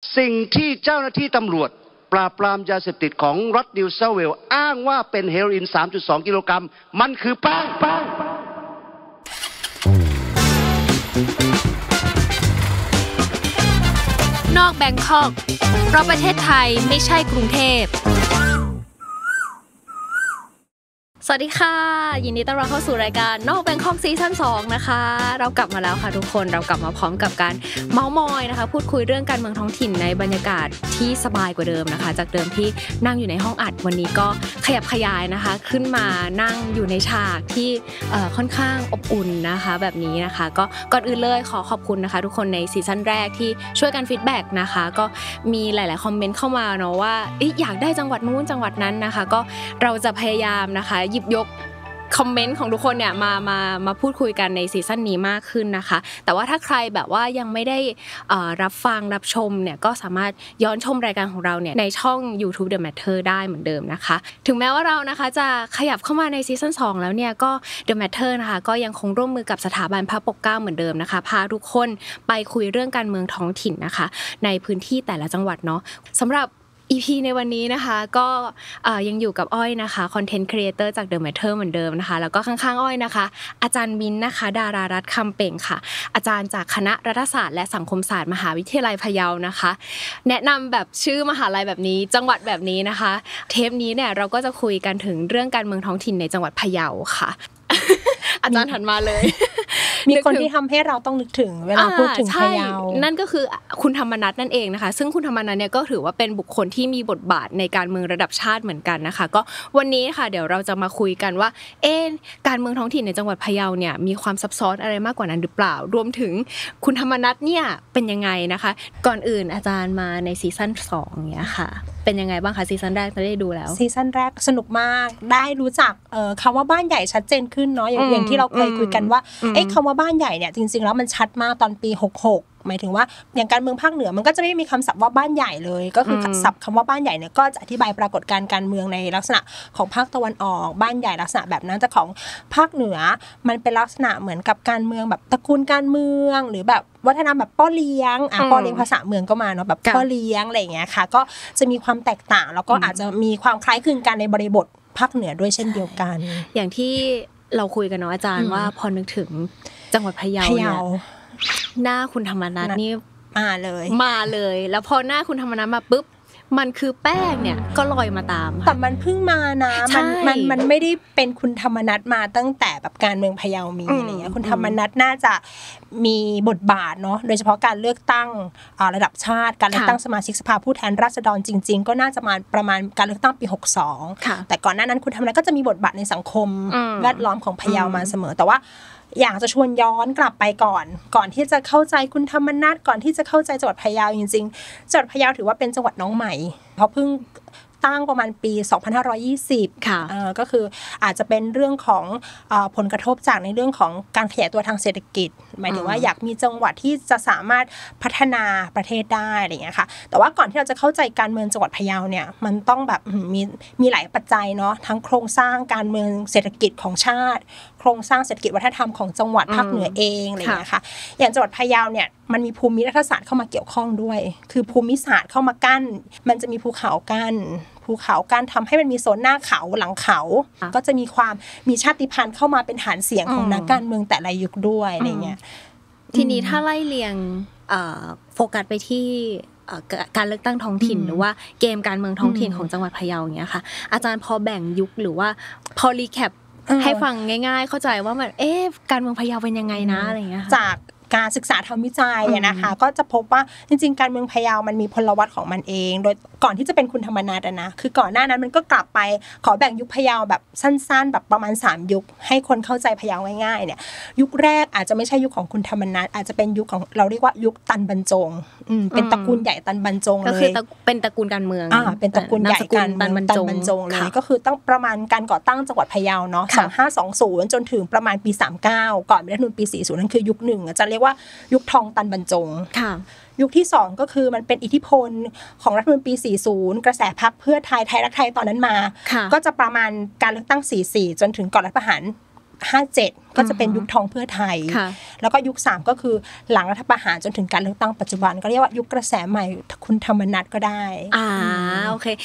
สิ่งที่เจ้าหน้าที่ตำรวจปราบปรามยาเสพติดของรัฐนิวเซาท์เวลส์อ้างว่าเป็นเฮโรอีน 3.2 กิโลกรัมมันคือแป้งนอกแบงคอกเพราะประเทศไทยไม่ใช่กรุงเทพสวัสดีค่ะยินดีต้อนรับเข้าสู่รายการนอกแบงคอกซีซั่น2นะคะเรากลับมาแล้วค่ะทุกคนเรากลับมาพร้อมกับการเม้ามอยนะคะพูดคุยเรื่องการเมืองท้องถิ่นในบรรยากาศที่สบายกว่าเดิมนะคะจากเดิมที่นั่งอยู่ในห้องอัดวันนี้ก็ขยับขยายนะคะขึ้นมานั่งอยู่ในฉากที่ค่อนข้างอบอุ่นนะคะแบบนี้นะคะก็ก่อนอื่นเลยขอขอบคุณนะคะทุกคนในซีซั่นแรกที่ช่วยกันฟีดแบ็กนะคะก็มีหลายๆคอมเมนต์เข้ามาเนาะว่าอยากได้จังหวัดนู้นจังหวัดนั้นนะคะก็เราจะพยายามนะคะหยิบยกคอมเมนต์ของทุกคนเนี่ยมาพูดคุยกันในซีซั่นนี้มากขึ้นนะคะแต่ว่าถ้าใครแบบว่ายังไม่ได้รับฟังรับชมเนี่ยก็สามารถย้อนชมรายการของเราเนี่ยในช่อง YouTube The Matter ได้เหมือนเดิมนะคะถึงแม้ว่าเรานะคะจะขยับเข้ามาในซีซั่น2แล้วเนี่ยก็ The Matter นะคะก็ยังคงร่วมมือกับสถาบันพระปกเกล้าเหมือนเดิมนะคะพาทุกคนไปคุยเรื่องการเมืองท้องถิ่นนะคะในพื้นที่แต่ละจังหวัดเนาะสำหรับEP ในวันนี้นะคะก็ยังอยู่กับอ้อยนะคะคอนเทนต์ครีเอเตอร์จาก The Matter เหมือนเดิมนะคะแล้วก็ข้างๆอ้อยนะคะอาจารย์มิ้นนะคะดารารัตน์คำเป่งค่ะอาจารย์จากคณะรัฐศาสตร์และสังคมศาสตร์มหาวิทยาลัยพะเยานะคะแนะนำแบบชื่อมหาลัยแบบนี้จังหวัดแบบนี้นะคะเทปนี้เนี่ยเราก็จะคุยกันถึงเรื่องการเมืองท้องถิ่นในจังหวัดพะเยาค่ะอาจารย์ถัดมาเลยมีคนที่ทำให้เราต้องนึกถึงเวลาพูดถึงพะเยานั่นก็คือคุณธรรมนัสนั่นเองนะคะซึ่งคุณธรรมนัสเนี่ยก็ถือว่าเป็นบุคคลที่มีบทบาทในการเมืองระดับชาติเหมือนกันนะคะก็วันนี้ค่ะเดี๋ยวเราจะมาคุยกันว่าการเมืองท้องถิ่นในจังหวัดพะเยาเนี่ยมีความซับซ้อนอะไรมากกว่านั้นหรือเปล่ารวมถึงคุณธรรมนัสเนี่ยเป็นยังไงนะคะก่อนอื่นอาจารย์มาในซีซั่น2เนี่ยค่ะเป็นยังไงบ้างคะซีซั่นแรกได้ดูแล้วซีซั่นแรกสนุกมากได้รู้จักคำว่าบ้านใหญ่ชัดเจนขึ้นเนาะอย่างที่เราเคยคุยกันว่าคำว่าบ้านใหญ่เนี่ยจริงๆแล้วมันชัดมากตอนปี66หมายถึงว่าอย่างการเมืองภาคเหนือมันก็จะไม่มีคำศัพท์ว่าบ้านใหญ่เลยก็คือศัพท์คำว่าบ้านใหญ่เนี่ยก็จะอธิบายปรากฏการณ์การเมืองในลักษณะของภาคตะวันออกบ้านใหญ่ลักษณะแบบนั้นแต่ของภาคเหนือมันเป็นลักษณะเหมือนกับการเมืองแบบตระกูลการเมืองหรือแบบวัฒนธรรมแบบพ่อเลี้ยงพ่อเลี้ยงภาษาเมืองก็มาเนาะแบบพ่อเลี้ยงอะไรอย่างเงี้ยค่ะก็จะมีความแตกต่างแล้วก็อาจจะมีความคล้ายคลึงกันในบริบทภาคเหนือด้วยเช่นเดียวกันอย่างที่เราคุยกันเนาะอาจารย์ว่าพอนึกถึงจังหวัดพะเยาเนี่ยหน้าคุณธรรมนัสนี่มาเลยแล้วพอหน้าคุณธรรมนัสมาปุ๊บมันคือแป้งเนี่ยก็ลอยมาตามแต่มันเพิ่งมานะมันไม่ได้เป็นคุณธรรมนัสมาตั้งแต่แบบการเมืองพะเยามีอะไรเงี้ยคุณธรรมนัสน่าจะมีบทบาทเนาะโดยเฉพาะการเลือกตั้งระดับชาติการเลือกตั้งสมาชิกสภาผู้แทนราษฎรจริงๆก็น่าจะมาประมาณการเลือกตั้งปี62แต่ก่อนหน้านั้นคุณธรรมนัสก็จะมีบทบาทในสังคมแวดล้อมของพะเยามาเสมอแต่ว่าอยากจะชวนย้อนกลับไปก่อนที่จะเข้าใจคุณธรรมนัสก่อนที่จะเข้าใจจังหวัดพะเยาจริงๆจังหวัดพะเยาถือว่าเป็นจังหวัดน้องใหม่เพราะเพิ่งตั้งประมาณปี2520 ค่ะก็คืออาจจะเป็นเรื่องของผลกระทบจากในเรื่องของการขยายตัวทางเศรษฐกิจหมายถึงว่าอยากมีจังหวัดที่จะสามารถพัฒนาประเทศได้อะไรอย่างเงี้ยค่ะแต่ว่าก่อนที่เราจะเข้าใจการเมืองจังหวัดพะเยาเนี่ยมันต้องแบบมีหลายปัจจัยเนาะทั้งโครงสร้างการเมืองเศรษฐกิจของชาติโครงสร้างเศรษฐกิจวัฒนธรรมของจังหวัดภาคเหนือเองอะไรอย่างเงี้ยค่ะอย่างจังหวัดพะเยาเนี่ยมันมีภูมิรัฐศาสตร์เข้ามาเกี่ยวข้องด้วยคือภูมิศาสตร์เข้ามากั้นมันจะมีภูเขากั้นทำให้มันมีโซนหน้าเขาหลังเขาก็จะมีชาติพันธุ์เข้ามาเป็นฐานเสียงของนักการเมืองแต่ละยุคด้วยอะไรเงี้ยทีนี้ถ้าไล่เรียงโฟกัสไปที่การเลือกตั้งท้องถิ่นหรือว่าเกมการเมืองท้องถิ่นของจังหวัดพะเยาอย่างเงี้ยค่ะอาจารย์พอแบ่งยุคหรือว่าพอรีแคปให้ฟังง่ายๆเข้าใจว่ามันการเมืองพะเยาเป็นยังไงนะอะไรเงี้ยจากการศึกษาทำวิจัยนะคะก็จะพบว่าจริงๆการเมืองพะเยามันมีพลวัตของมันเองโดยก่อนที่จะเป็นคุณธรรมนัสนะคือก่อนหน้านั้นมันก็กลับไปขอแบ่งยุคพะเยาแบบสั้นๆแบบประมาณ3ยุคให้คนเข้าใจพะเยาง่ายๆเนี่ยยุคแรกอาจจะไม่ใช่ยุคของคุณธรรมนัสอาจจะเป็นยุคของเราเรียกว่ายุคตันบรรจงเป็นตระกูลใหญ่ตันบรรจงเลยก็คือเป็นตระกูลการเมืองเป็นตระกูลใหญ่กันตันบรรจงเลยก็คือต้องประมาณการก่อตั้งจังหวัดพะเยาเนาะ2520จนถึงประมาณปี39ก่อนรัฐธรรมนูญปี40นั่นคือยุค1จะเรียกว่ายุคทองตันบรรจงยุคที่2ก็คือมันเป็นอิทธิพลของรัฐธรรมนูญปี40กระแสพรรคเพื่อไทยไทยรักไทยตอนนั้นมาก็จะประมาณการเลือกตั้ง44จนถึงก่อนรัฐประหาร 57ก็จะเป็นยุคทองเพื่อไทยแล้วก็ยุค3ก็คือหลังรัฐประหารจนถึงการเลือกตั้งปัจจุบันก็เรียกว่ายุคกระแสใหม่คุณธรรมนัสก็ได้โอเค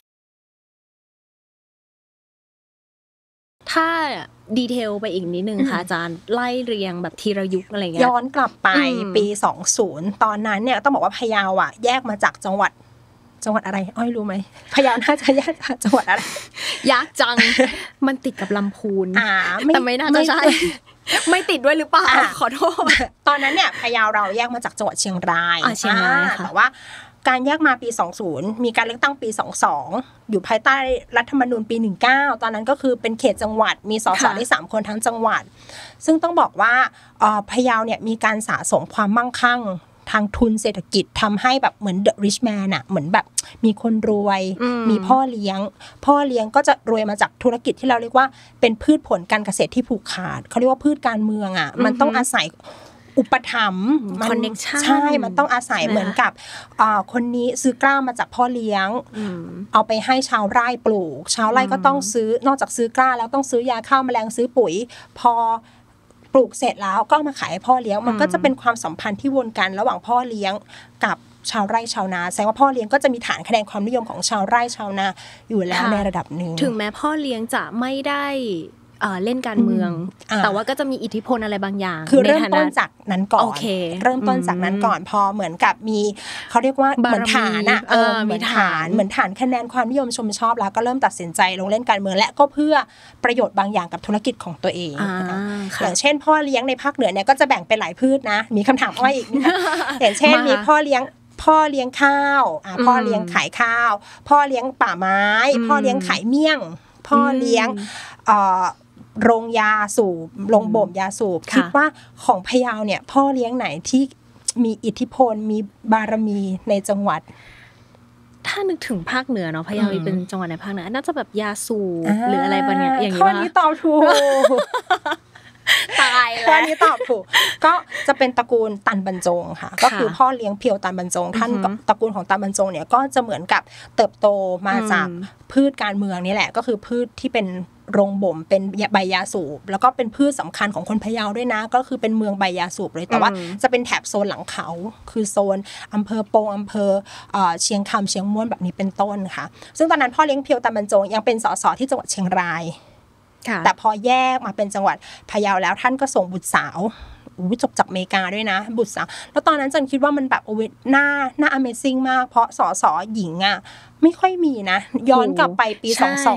ถ้าดีเทลไปอีกนิดนึงค่ะอาจารย์ไล่เรียงแบบทีละยุคอะไรเงี้ยย้อนกลับไปปี20ตอนนั้นเนี่ยต้องบอกว่าพะเยาแยกมาจากจังหวัดอะไรอ้อยรู้ไหมพะเยาน่าจะแยกจากจังหวัดอะไรยากจังมันติดกับลำพูนแต่ไม่น่าจะใช่ไม่ติดด้วยหรือเปล่าขอโทษตอนนั้นเนี่ยพะเยาเราแยกมาจากจังหวัดเชียงรายแต่ว่าการแยกมาปี20มีการเลือกตั้งปี22อยู่ภายใต้รัฐธรรมนูญปี19ตอนนั้นก็คือเป็นเขตจังหวัดมีสสได้3คนทั้งจังหวัดซึ่งต้องบอกว่าพะเยาเนี่ยมีการสะสมความมั่งคั่งทางทุนเศรษฐกิจทำให้แบบเหมือน The Rich Man เหมือนแบบมีคนรวยมีพ่อเลี้ยงก็จะรวยมาจากธุรกิจที่เราเรียกว่าเป็นพืชผลการเกษตรที่ผูกขาดเขาเรียกว่าพืชการเมืองมันต้องอาศัยอุปถัมภ์ใช่มันต้องอาศัยเหมือนกับคนนี้ซื้อกล้ามาจากพ่อเลี้ยงเอาไปให้ชาวไร่ปลูกชาวไร่ก็ต้องซื้อนอกจากซื้อกล้าแล้วต้องซื้อยาฆ่าแมลงซื้อปุ๋ยพอปลูกเสร็จแล้วก็มาขายให้พ่อเลี้ยงมันก็จะเป็นความสัมพันธ์ที่วนกันระหว่างพ่อเลี้ยงกับชาวไร่ชาวนาแสดงว่าพ่อเลี้ยงก็จะมีฐานคะแนนความนิยมของชาวไร่ชาวนาอยู่แล้วในระดับหนึ่งถึงแม้พ่อเลี้ยงจะไม่ได้เล่นการเมืองแต่ว่าก็จะมีอิทธิพลอะไรบางอย่างคือเริ่มต้นจากนั้นก่อนเริ่มต้นจากนั้นก่อนพอเหมือนกับมีเขาเรียกว่าเหมือนฐานเหมือนฐานคะแนนความนิยมชมชอบแล้วก็เริ่มตัดสินใจลงเล่นการเมืองและก็เพื่อประโยชน์บางอย่างกับธุรกิจของตัวเองอย่างเช่นพ่อเลี้ยงในภาคเหนือเนี่ยก็จะแบ่งเป็นหลายพืชนะมีคำถามอ้อยอีกอย่างเช่นมีพ่อเลี้ยงข้าวพ่อเลี้ยงขายข้าวพ่อเลี้ยงป่าไม้พ่อเลี้ยงขายเมี่ยงพ่อเลี้ยงโรงยาสูบโรงบ่มยาสูบคิดว่าของพะเยาเนี่ยพ่อเลี้ยงไหนที่มีอิทธิพลมีบารมีในจังหวัดถ้านึกถึงภาคเหนือเนาะพะเยาเป็นจังหวัดในภาคเหนือน่าจะแบบยาสูบหรืออะไรแบบนี้อย่างนี้ว่าข้อนี้ตอบถูกตายแล้วข้อนี้ตอบถูกก็จะเป็นตระกูลตันบรรจงค่ะก็คือพ่อเลี้ยงเพียวตันบรรจงท่านกับตระกูลของตันบรรจงเนี่ยก็จะเหมือนกับเติบโตมาจากพืชการเมืองนี่แหละก็คือพืชที่เป็นโรงบ่มเป็นใบยาสูบแล้วก็เป็นพืชสำคัญของคนพะเยาด้วยนะก็คือเป็นเมืองใบยาสูบเลยแต่ว่าจะเป็นแถบโซนหลังเขาคือโซนอำเภอโปงอำเภอเชียงคำเชียงม่วนแบบนี้เป็นต้นค่ะซึ่งตอนนั้นพ่อเลี้ยงเพียวตันบรรจงยังเป็นสสที่จังหวัดเชียงรายแต่พอแยกมาเป็นจังหวัดพะเยาแล้วท่านก็ส่งบุตรสาวจบจากอเมริกาด้วยนะบุตรสาวแล้วตอนนั้นจันคิดว่ามันแบบน่า Amazing มากเพราะสสหญิงไม่ค่อยมีนะย้อนกลับไปปี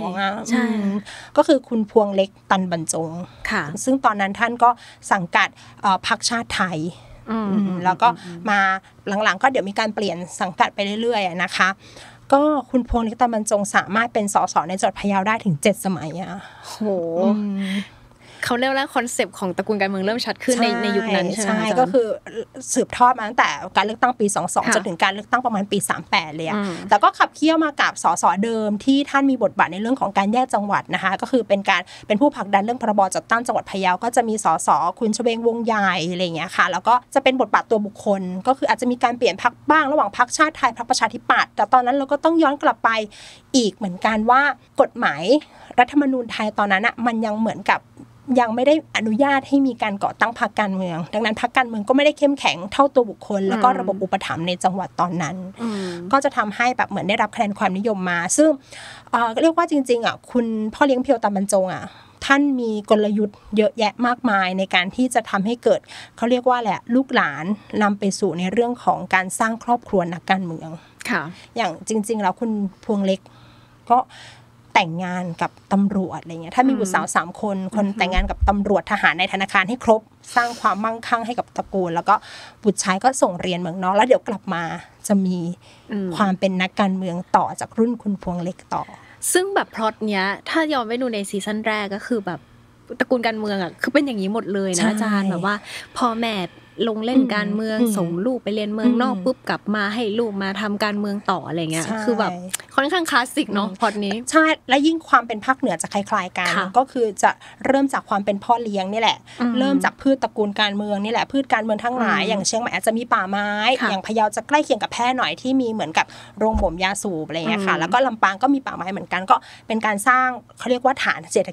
22ก็คือคุณพวงเล็กตันบรรจงซึ่งตอนนั้นท่านก็สังกัดพรรคชาติไทยแล้วก็มาหลังๆก็เดี๋ยวมีการเปลี่ยนสังกัดไปเรื่อยๆนะคะก็คุณพวงเล็กตันบรรจงสามารถเป็นสสในจังหวัดพะเยาได้ถึง7 สมัยโหเขาเรียกว่าคอนเซปต์ของตระกูลการเมืองเริ่มชัดขึ้นในยุคนั้นใช่ไหมใช่ก็คือสืบทอดมาตั้งแต่การเลือกตั้งปี22จนถึงการเลือกตั้งประมาณปี38เลยแต่ก็ขับเคี่ยวมากับสสเดิมที่ท่านมีบทบาทในเรื่องของการแยกจังหวัดนะคะก็คือเป็นผู้ผลักดันเรื่องพรบจัดตั้งจังหวัดพะเยาก็จะมีสสคุณชเวงวงใหญ่อะไรอย่างเงี้ยค่ะแล้วก็จะเป็นบทบาทตัวบุคคลก็คืออาจจะมีการเปลี่ยนพรรคบ้างระหว่างพรรคชาติไทยพรรคประชาธิปัตย์แต่ตอนนั้นเราก็ต้องย้อนกลับไปอีกเหมือนกันว่ากฎหมายรัฐธรรมนูญไทยตอนนั้นมันยังเหมือนกับยังไม่ได้อนุญาตให้มีการก่อตั้งพรรคการเมืองดังนั้นพรรคการเมืองก็ไม่ได้เข้มแข็งเท่าตัวบุคคลแล้วก็ระบบอุปถัมภ์ในจังหวัดตอนนั้นก็จะทำให้แบบเหมือนได้รับคะแนนความนิยมมาซึ่งเรียกว่าจริงๆคุณพ่อเลี้ยงเพียวตันบรรจงท่านมีกลยุทธ์เยอะแยะมากมายในการที่จะทำให้เกิดเขาเรียกว่าแหละลูกหลานนำไปสู่ในเรื่องของการสร้างครอบครัวนักการเมืองอย่างจริงๆแล้วคุณพวงเล็กก็แต่งงานกับตำรวจอะไรเงี้ยถ้ามีบุตรสาว3 คนแต่งงานกับตำรวจทหารในธนาคารให้ครบสร้างความมั่งคั่งให้กับตระกูลแล้วก็บุตรชายก็ส่งเรียนเมืองนอกแล้วเดี๋ยวกลับมาจะมีความเป็นนักการเมืองต่อจากรุ่นคุณพวงเล็กต่อซึ่งแบบพล็อตเนี้ยถ้าย้อนไปดูในซีซั่นแรกก็คือแบบตระกูลการเมืองคือเป็นอย่างนี้หมดเลยนะอาจารย์แบบว่าพ่อแม่ลงเล่นการเมืองส่งลูกไปเรียนเมืองนอกปุ๊บกลับมาให้ลูกมาทำการเมืองต่ออะไรเงี้ยคือแบบค่อนข้างคลาสสิกเนาะพล็อตนี้ใช่และยิ่งความเป็นภาคเหนือจะคล้ายๆกันก็คือจะเริ่มจากความเป็นพ่อเลี้ยงนี่แหละเริ่มจากพืชตระกูลการเมืองนี่แหละพืชการเมืองทั้งหลายอย่างเชียงใหม่อาจจะมีป่าไม้อย่างพะเยาจะใกล้เคียงกับแพร่หน่อยที่มีเหมือนกับโรงบ่มยาสูบอะไรเงี้ยค่ะแล้วก็ลำปางก็มีป่าไม้เหมือนกันก็เป็นการสร้างเขาเรียกว่าฐานเศรษฐกิจ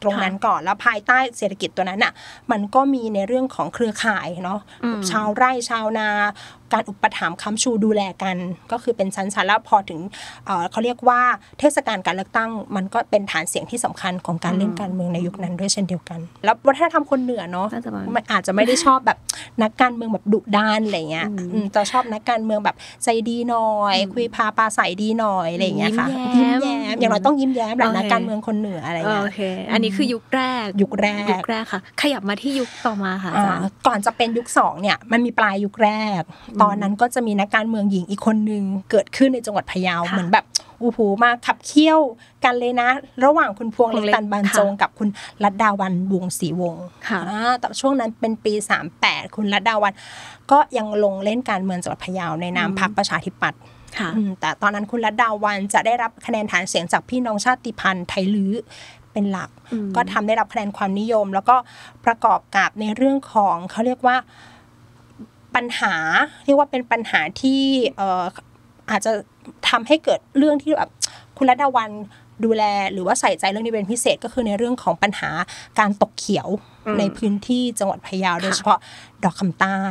ตรงนั้นก่อนแล้วภายใต้เศรษฐกิจตัวนั้นน่ะมันก็มีในเรื่องของเครือข่ายเนาะชาวไร่ชาวนาการอุปถัมภ์ค้ำชูดูแลกันก็คือเป็นชั้นๆแล้วพอถึงเขาเรียกว่าเทศกาลการเลือกตั้งมันก็เป็นฐานเสียงที่สำคัญของการเล่นการเมืองในยุคนั้นด้วยเช่นเดียวกันแล้ววัฒนธรรมคนเหนือเนาะมันอาจจะไม่ได้ชอบแบบนักการเมืองแบบดุดันอะไรเงี้ยจะชอบนักการเมืองแบบใจดีหน่อยคุยพาปาใสดีหน่อยอะไรเงี้ยค่ะยิ้มแย้มอย่างน้อยต้องยิ้มแย้มแหละนักการเมืองคนเหนืออะไรเงี้ยโอเคอันนี้คือยุคแรกค่ะขยับมาที่ยุคต่อมาค่ะอาจารย์ก่อนจะเป็นยุค2เนี่ยมันมีปลายยุคแรกตอนนั้นก็จะมีนักการเมืองหญิงอีกคนนึงเกิดขึ้นในจังหวัดพะเยาเหมือนแบบโอ้โหมาขับเคี่ยวกันเลยนะระหว่างคุณพวงเล็กตันบรรจงกับคุณรัตดาวันวงศ์ศรีวงศ์แต่ช่วงนั้นเป็นปี38คุณรัตดาวันก็ยังลงเล่นการเมืองจังหวัดพะเยาในนามพรรคประชาธิปัตย์แต่ตอนนั้นคุณรัตดาวันจะได้รับคะแนนฐานเสียงจากพี่น้องชาติพันธุ์ไทยลื้อเป็นหลักก็ทำได้รับคะแนนความนิยมแล้วก็ประกอบกับในเรื่องของเขาเรียกว่าปัญหาเรียกว่าเป็นปัญหาที่อาจจะทำให้เกิดเรื่องที่แบบคุณรัตดาวันดูแลหรือว่าใส่ใจเรื่องนี้เป็นพิเศษก็คือในเรื่องของปัญหาการตกเขียวในพื้นที่จังหวัดพะเยาโดยเฉพาะดอกคำใต้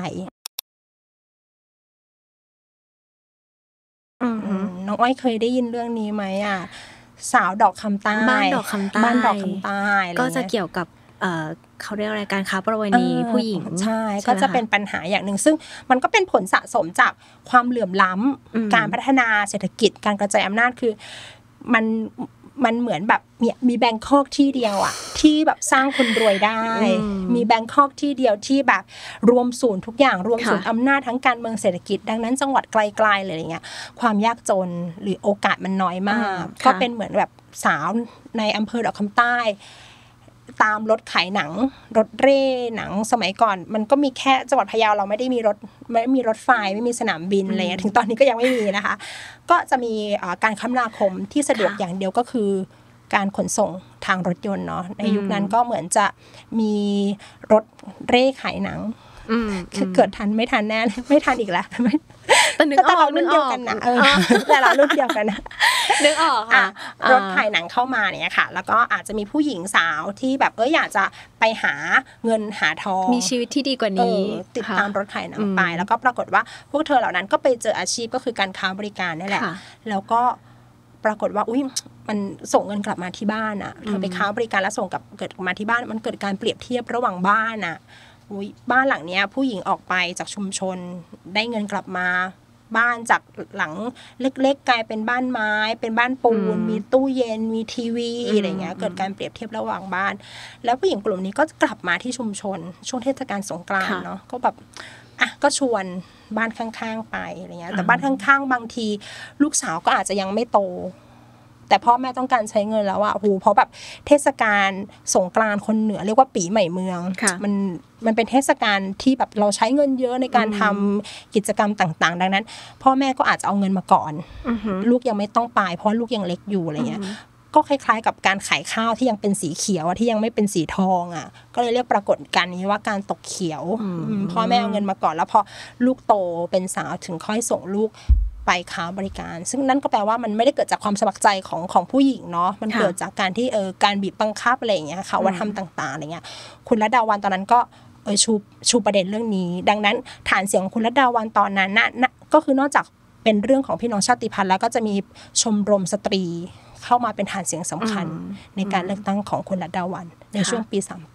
น้องอ้อยเคยได้ยินเรื่องนี้ไหมอ่ะสาวดอกคำใต้บ้านดอกคำใต้ก็จะเกี่ยวกับเขาเรียกอะไรการค้าประเวณีผู้หญิงใช่ก็จะเป็นปัญหาอย่างหนึ่งซึ่งมันก็เป็นผลสะสมจากความเหลื่อมล้ำการพัฒนาเศรษฐกิจการกระจายอำนาจคือมันเหมือนแบบมีแบงคอกที่เดียวอ่ะที่แบบสร้างคนรวยได้มีแบงคอกที่เดียวที่แบบรวมศูนย์ทุกอย่างรวมศูนย์อำนาจทั้งการเมืองเศรษฐกิจดังนั้นจังหวัดไกลๆอะไรอย่างเงี้ยความยากจนหรือโอกาสมันน้อยมากก็เป็นเหมือนแบบสาวในอำเภอดอกคำใต้ตามรถขายหนังรถเร่หนังสมัยก่อนมันก็มีแค่จังหวัดพะเยาเราไม่ได้มีรถไฟไม่มีสนามบินอะไรถึงตอนนี้ก็ยังไม่มีนะคะก็จะมีการคมนาคมที่สะดวกอย่างเดียวก็คือการขนส่งทางรถยนต์เนาะในยุคนั้นก็เหมือนจะมีรถเร่ขายหนังคือเกิดทันไม่ทันแน่ไม่ทันอีกแล้วแต่เรารุ่นเดียวกันนะแต่เรารุ่นเดียวกันนะนึกออกค่ะรถถ่ายหนังเข้ามาเนี่ยค่ะแล้วก็อาจจะมีผู้หญิงสาวที่แบบอยากจะไปหาเงินหาทองมีชีวิตที่ดีกว่านี้ติดตามรถถ่ายหนังไปแล้วก็ปรากฏว่าพวกเธอเหล่านั้นก็ไปเจออาชีพก็คือการค้าบริการนี่แหละแล้วก็ปรากฏว่ามันส่งเงินกลับมาที่บ้านอ่ะเธอไปค้าบริการแล้วส่งกลับเกิดมาที่บ้านมันเกิดการเปรียบเทียบระหว่างบ้านอ่ะบ้านหลังเนี้ยผู้หญิงออกไปจากชุมชนได้เงินกลับมาบ้านจากหลังเล็กๆกลายเป็นบ้านไม้เป็นบ้านปูนมีตู้เย็นมีทีวีอะไรเงี้ยเกิดการเปรียบเทียบระหว่างบ้านแล้วผู้หญิงกลุ่มนี้ก็กลับมาที่ชุมชนช่วงเทศกาลสงกรานต์เนาะก็แบบก็ชวนบ้านข้างๆไปอะไรเงี้ยแต่บ้านข้างๆบางทีลูกสาวก็อาจจะยังไม่โตแต่พ่อแม่ต้องการใช้เงินแล้วอ่ะเพราะแบบเทศกาลสงกรานต์คนเหนือเรียกว่าปีใหม่เมืองมันเป็นเทศกาลที่แบบเราใช้เงินเยอะในการทำกิจกรรมต่างๆดังนั้นพ่อแม่ก็อาจจะเอาเงินมาก่อนลูกยังไม่ต้องไปเพราะลูกยังเล็กอยู่อะไรเงี้ยก็คล้ายๆกับการขายข้าวที่ยังเป็นสีเขียวที่ยังไม่เป็นสีทองอ่ะก็เลยเรียกปรากฏการณ์นี้ว่าการตกเขียวพ่อแม่เอาเงินมาก่อนแล้วพอลูกโตเป็นสาวถึงค่อยส่งลูกไปค้าบริการซึ่งนั่นก็แปลว่ามันไม่ได้เกิดจากความสมัครใจของผู้หญิงเนาะมันเกิดจากการที่การบีบบังคับอะไรอย่างเงี้ยค่ะว่าทำต่างๆอะไรเงี้ยคุณรัตดาวันตอนนั้นก็ชูประเด็นเรื่องนี้ดังนั้นฐานเสียงของคุณรัตดาวันตอนนั้นน่ะก็คือนอกจากเป็นเรื่องของพี่น้องชาติพันธุ์แล้วก็จะมีชมรมสตรีเข้ามาเป็นฐานเสียงสำคัญในการเลือกตั้งของคุณรัตดาวันในช่วงปี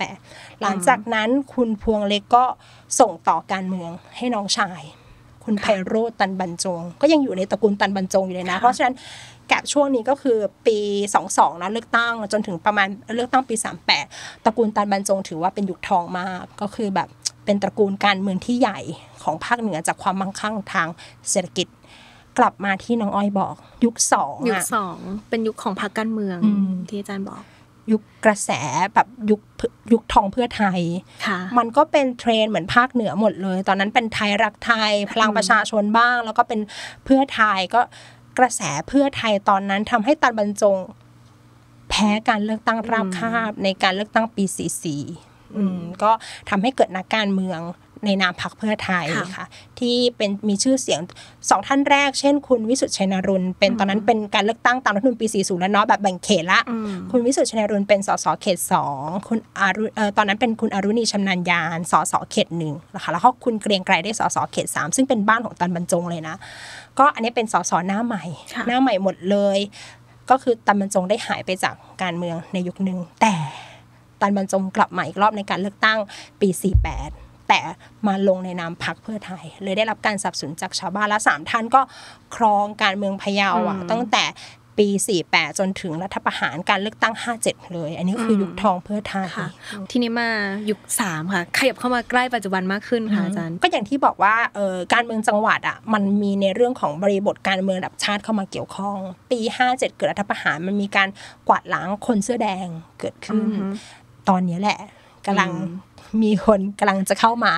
38หลังจากนั้นคุณพวงเล็กก็ส่งต่อการเมืองให้น้องชายคุณไพโรจน์ตันบรรจงก็ยังอยู่ในตระกูลตันบรรจงอยู่เลยนะเพราะฉะนั้นแกะช่วงนี้ก็คือปี22นะเลือกตั้งจนถึงประมาณเลือกตั้งปี38ตระกูลตันบรรจงถือว่าเป็นยุคทองมากก็คือแบบเป็นตระกูลการเมืองที่ใหญ่ของภาคเหนือจากความมั่งคั่งทางเศรษฐกิจกลับมาที่น้องอ้อยบอกยุค2 เป็นยุคของพรรคการเมืองที่อาจารย์บอกยุคกระแสแบบยุคทองเพื่อไทยมันก็เป็นเทรนด์เหมือนภาคเหนือหมดเลยตอนนั้นเป็นไทยรักไทยพลังประชาชนบ้างแล้วก็เป็นเพื่อไทยก็กระแสเพื่อไทยตอนนั้นทำให้ตันบรรจงแพ้การเลือกตั้งราบคาบในการเลือกตั้งปี44ก็ทำให้เกิดนักการเมืองในนามพรรคเพื่อไทยค่ะที่เป็นมีชื่อเสียง2ท่านแรกเช่นคุณวิสุทธิ์ชัยนรุณเป็นตอนนั้นเป็นการเลือกตั้งตามรัฐธรรมนูญปี40แล้วเนาะแบบแบ่งเขตละคุณวิสุทธิ์ชัยนรุณเป็นสสเขต2คุณตอนนั้นเป็นคุณอรุณีชำนาญญาณสสเขต1นะคะแล้วก็คุณเกรียงไกรได้สสเขต3ซึ่งเป็นบ้านของตันบรรจงเลยนะก็อันนี้เป็นสสหน้าใหม่หมดเลยก็คือตันบรรจงได้หายไปจากการเมืองในยุคนึงแต่ตันบรรจงกลับมาอีกรอบในการเลือกตั้งปี48แต่มาลงในนามพรรคเพื่อไทยเลยได้รับการสนับสนุนจากชาวบ้านและ3ท่านก็ครองการเมืองพะเยาตั้งแต่ปี48จนถึงรัฐประหารการเลือกตั้ง57เลยอันนี้คือยุคทองเพื่อไทยทีนี้มายุค3ค่ะขยับเข้ามาใกล้ปัจจุบันมากขึ้นค่ะอาจารย์ก็อย่างที่บอกว่าการเมืองจังหวัดอ่ะมันมีในเรื่องของบริบทการเมืองระดับชาติเข้ามาเกี่ยวข้องปี57เกิดรัฐประหารมันมีการกวาดล้างคนเสื้อแดงเกิดขึ้นตอนนี้แหละกำลังมีคนกำลังจะเข้ามา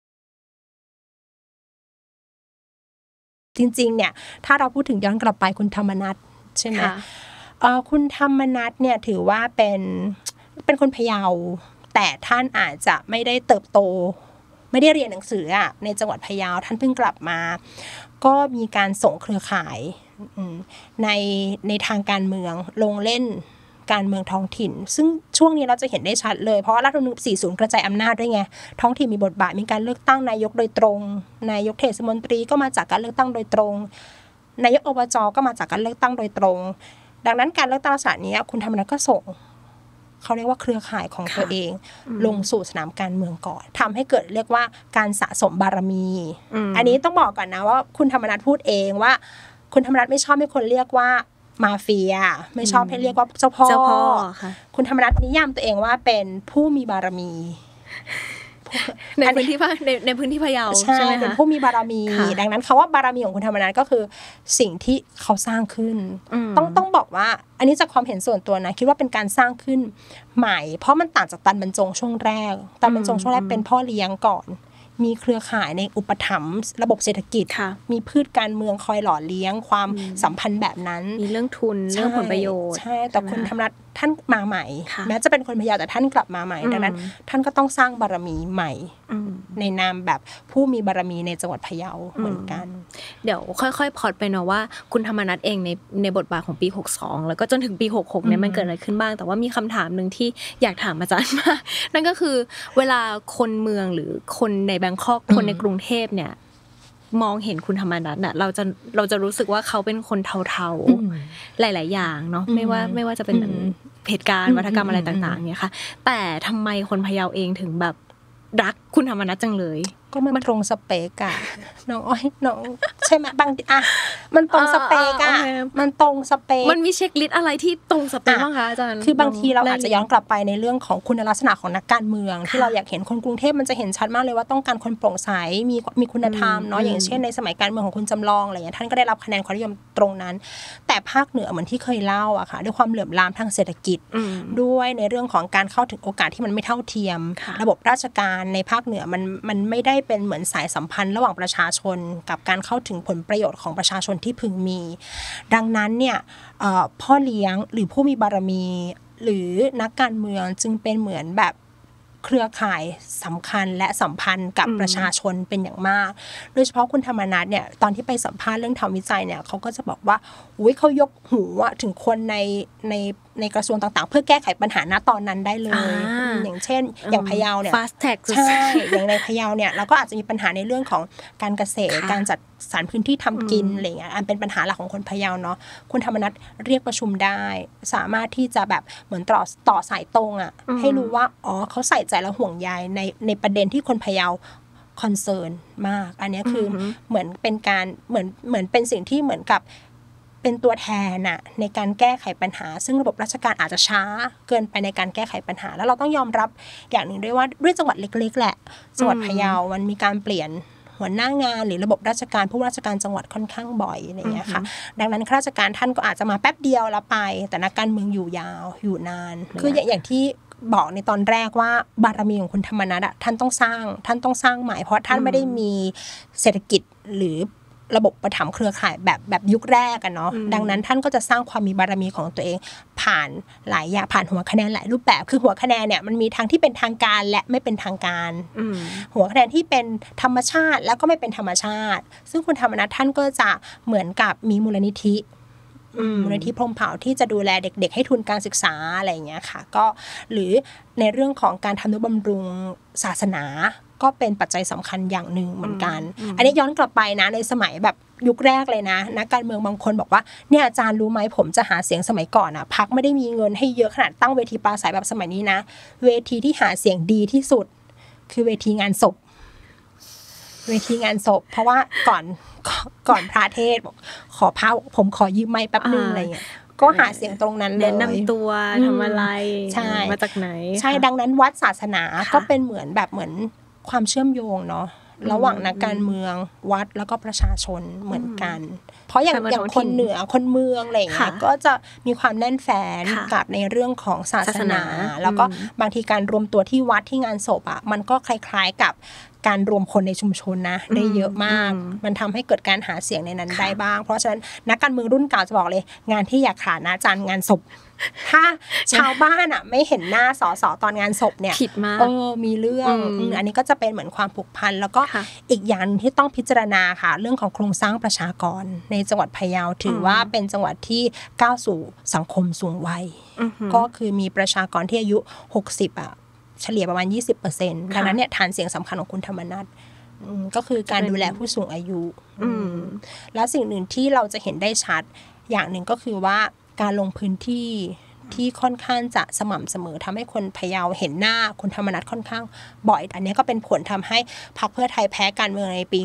จริงๆเนี่ยถ้าเราพูดถึงย้อนกลับไปคุณธรรมนัสใช่ไหมคุณธรรมนัสเนี่ยถือว่าเป็นคนพะเยาแต่ท่านอาจจะไม่ได้เติบโตไม่ได้เรียนหนังสืออ่ะในจังหวัดพะเยาท่านเพิ่งกลับมาก็มีการส่งเครือข่ายในทางการเมืองลงเล่นการเมืองท้องถิ่นซึ่งช่วงนี้เราจะเห็นได้ชัดเลยเพราะว่ารัฐธรรมนูญ40กระจายอำนาจด้วยไงท้องถิ่นมีบทบาทมีการเลือกตั้งนายกโดยตรงนายกเทศมนตรีก็มาจากการเลือกตั้งโดยตรงนายกอบจ.ก็มาจากการเลือกตั้งโดยตรงดังนั้นการเลือกตั้งลักษณะนี้คุณธรรมนัสก็ส่งเขาเรียกว่าเครือข่ายของตัวเองลงสู่สนามการเมืองก่อนทำให้เกิดเรียกว่าการสะสมบารมีอันนี้ต้องบอกก่อนนะว่าคุณธรรมนัสพูดเองว่าคุณธรรมนัสไม่ชอบให้คนเรียกว่ามาเฟียไม่ชอบให้เรียกว่าเจ้าพ่อคุณธรรมนัสนิยามตัวเองว่าเป็นผู้มีบารมีในพื้นที่พะเยาใช่เป็นผู้มีบารมีดังนั้นคำว่าบารมีของคุณธรรมนัสก็คือสิ่งที่เขาสร้างขึ้นต้องบอกว่าอันนี้จากความเห็นส่วนตัวนะคิดว่าเป็นการสร้างขึ้นใหม่เพราะมันต่างจากตันบรรจงช่วงแรกตันบรรจงช่วงแรกเป็นพ่อเลี้ยงก่อนมีเครือข่ายในอุปถัมภ์ระบบเศรษฐกิจมีพืชการเมืองคอยหล่อเลี้ยงความสัมพันธ์แบบนั้นมีเรื่องทุนเรื่องผลประโยชน์ใช่แต่คุณธรรมนัสท่านมาใหม่แม้จะเป็นคนพะเยาแต่ท่านกลับมาใหม่ดังนั้นท่านก็ต้องสร้างบารมีใหม่ในนามแบบผู้มีบารมีในจังหวัดพะเยาเหมือนกันเดี๋ยวค่อยๆพอดไปเนาะว่าคุณธรรมนัสเองในบทบาทของปี62แล้วก็จนถึงปี66เนี่ยมันเกิดอะไรขึ้นบ้างแต่ว่ามีคำถามนึงที่อยากถามอาจารย์มากนั่นก็คือเวลาคนเมืองหรือคนในแบงคอกคนในกรุงเทพเนี่ยมองเห็นคุณธรรมนัสน่ะเราจะรู้สึกว่าเขาเป็นคนเทาๆหลายๆอย่างเนาะไม่ว่าจะเป็นเหตุการณ์วัฒกรรมอะไรต่างๆเนี่ยค่ะแต่ทำไมคนพะเยาเองถึงแบบรักคุณธรรมนัสจังเลยก็มันตรงสเปกอะน้องอ้อยน้องใช่ไหมบางอ่ะมันตรงสเปกอะมันตรงสเปกมันมีเช็คลิสต์อะไรที่ตรงสเปกบ้างคะอาจารย์คือบางทีเราอาจจะย้อนกลับไปในเรื่องของคุณลักษณะของนักการเมืองที่เราอยากเห็นคนกรุงเทพมันจะเห็นชัดมากเลยว่าต้องการคนโปร่งใสมีคุณธรรมเนาะอย่างเช่นในสมัยการเมืองของคุณจำลองอะไรอย่างเงี้ยท่านก็ได้รับคะแนนความนิยมตรงนั้นแต่ภาคเหนือเหมือนที่เคยเล่าอะค่ะด้วยความเหลื่อมล้ำทางเศรษฐกิจด้วยในเรื่องของการเข้าถึงโอกาสที่มันไม่เท่าเทียมระบบราชการในภาคเหนือมันไม่ได้เป็นเหมือนสายสัมพันธ์ระหว่างประชาชนกับการเข้าถึงผลประโยชน์ของประชาชนที่พึงมีดังนั้นเนี่ยพ่อเลี้ยงหรือผู้มีบารมีหรือนักการเมืองจึงเป็นเหมือนแบบเครือข่ายสำคัญและสัมพันธ์กับประชาชนเป็นอย่างมากโดยเฉพาะคุณธรรมนัสเนี่ยตอนที่ไปสัมภาษณ์เรื่องทำวิจัยเนี่ยเขาก็จะบอกว่าอุ๊ยเขายกหูถึงคนในกระทรวงต่างๆเพื่อแก้ไขปัญหาณตอนนั้นได้เลยอย่างเช่นอย่างพะเยาเนี่ย fast tag ใช่อย่างในพะเยาเนี่ยเราก็อาจจะมีปัญหาในเรื่องของการเกษตรการจัดสรรพื้นที่ทำกินอะไรเงี้ยอันเป็นปัญหาหลักของคนพะเยาเนาะคุณธรรมนัสเรียกประชุมได้สามารถที่จะแบบเหมือนต่อสายตรงอ่ะให้รู้ว่าอ๋อเขาใส่ใจและห่วงใยในประเด็นที่คนพะเยาคอนเซิร์นมากอันนี้คือเหมือนเป็นการเหมือนเป็นสิ่งที่เหมือนกับเป็นตัวแทนน่ะในการแก้ไขปัญหาซึ่งระบบราชการอาจจะช้าเกินไปในการแก้ไขปัญหาแล้วเราต้องยอมรับอย่างหนึ่งด้วยว่าด้วยจังหวัดเล็กๆแหละจังหวัดพะเยามันมีการเปลี่ยนหัวหน้างานหรือระบบราชการผู้ราชการจังหวัดค่อนข้างบ่อยอะไรอย่างเงี้ยค่ะดังนั้นข้าราชการท่านก็อาจจะมาแป๊บเดียวแล้วไปแต่นักการเมืองอยู่ยาวอยู่นานคืออย่างที่บอกในตอนแรกว่าบารมีของคุณธรรมนัสท่านต้องสร้างใหม่เพราะท่านไม่ได้มีเศรษฐกิจหรือระบบประถมเครือข่ายแบบยุคแรกกันเนาะดังนั้นท่านก็จะสร้างความมีบารมีของตัวเองผ่านหลายอย่างผ่านหัวคะแนนหลายรูปแบบคือหัวคะแนนเนี่ยมันมีทั้งที่เป็นทางการและไม่เป็นทางการหัวคะแนนที่เป็นธรรมชาติแล้วก็ไม่เป็นธรรมชาติซึ่งคุณธรรมนัสท่านก็จะเหมือนกับมีมูลนิธิพรหมเผ่าที่จะดูแลเด็กๆให้ทุนการศึกษาอะไรอย่างเงี้ยค่ะก็หรือในเรื่องของการทำนุบำรุงศาสนาก็เป็นปัจจัยสำคัญอย่างหนึ่งเหมือนกันอันนี้ย้อนกลับไปนะในสมัยแบบยุคแรกเลยนะนักการเมืองบางคนบอกว่าเนี่ยอาจารย์รู้ไหมผมจะหาเสียงสมัยก่อนอ่ะพรรคไม่ได้มีเงินให้เยอะขนาดตั้งเวทีปราศัยแบบสมัยนี้นะเวทีที่หาเสียงดีที่สุดคือเวทีงานศพเพราะว่าก่อนพระเทศบอกขอพระผมขอยืมไม้แป๊บนึงอะไรเงี้ยก็หาเสียงตรงนั้นเลยแนะนำตัวทำอะไรมาจากไหนใช่ดังนั้นวัดศาสนาก็เป็นเหมือนความเชื่อมโยงเนาะระหว่างนักการเมืองวัดแล้วก็ประชาชนเหมือนกันเพราะอย่างคนเหนือคนเมืองอะไรอย่างเงี้ยก็จะมีความแน่นแฟ้นกับในเรื่องของศาสนาแล้วก็บางทีการรวมตัวที่วัดที่งานศพอ่ะมันก็คล้ายๆกับการรวมคนในชุมชนนะได้เยอะมากมันทำให้เกิดการหาเสียงในนั้นได้บ้างเพราะฉะนั้นนักการเมืองรุ่นเก่าจะบอกเลยงานที่อยากขาดนะอาจารย์งานศพถ้าชาวบ้านอ่ะไม่เห็นหน้าสสตอนงานศพเนี่ยผิดมากมีเรื่องอันนี้ก็จะเป็นเหมือนความผูกพันแล้วก็อีกอย่างที่ต้องพิจารณาค่ะเรื่องของโครงสร้างประชากรในจังหวัดพะเยาถือว่าเป็นจังหวัดที่ก้าวสู่สังคมสูงวัยก็คือมีประชากรที่อายุ60อ่ะเฉลี่ยประมาณ 20% ดังนั้นเนี่ยฐานเสียงสำคัญของคุณธรรมนัสก็คือการดูแลผู้สูงอายุแล้วสิ่งหนึ่งที่เราจะเห็นได้ชัดอย่างหนึ่งก็คือว่าการลงพื้นที่ที่ค่อนข้างจะสม่ำเสมอทำให้คนพะเยาเห็นหน้าคุณธรรมนัสค่อนข้างบ่อยอันนี้ก็เป็นผลทำให้พรรคเพื่อไทยแพ้การเมืองในปี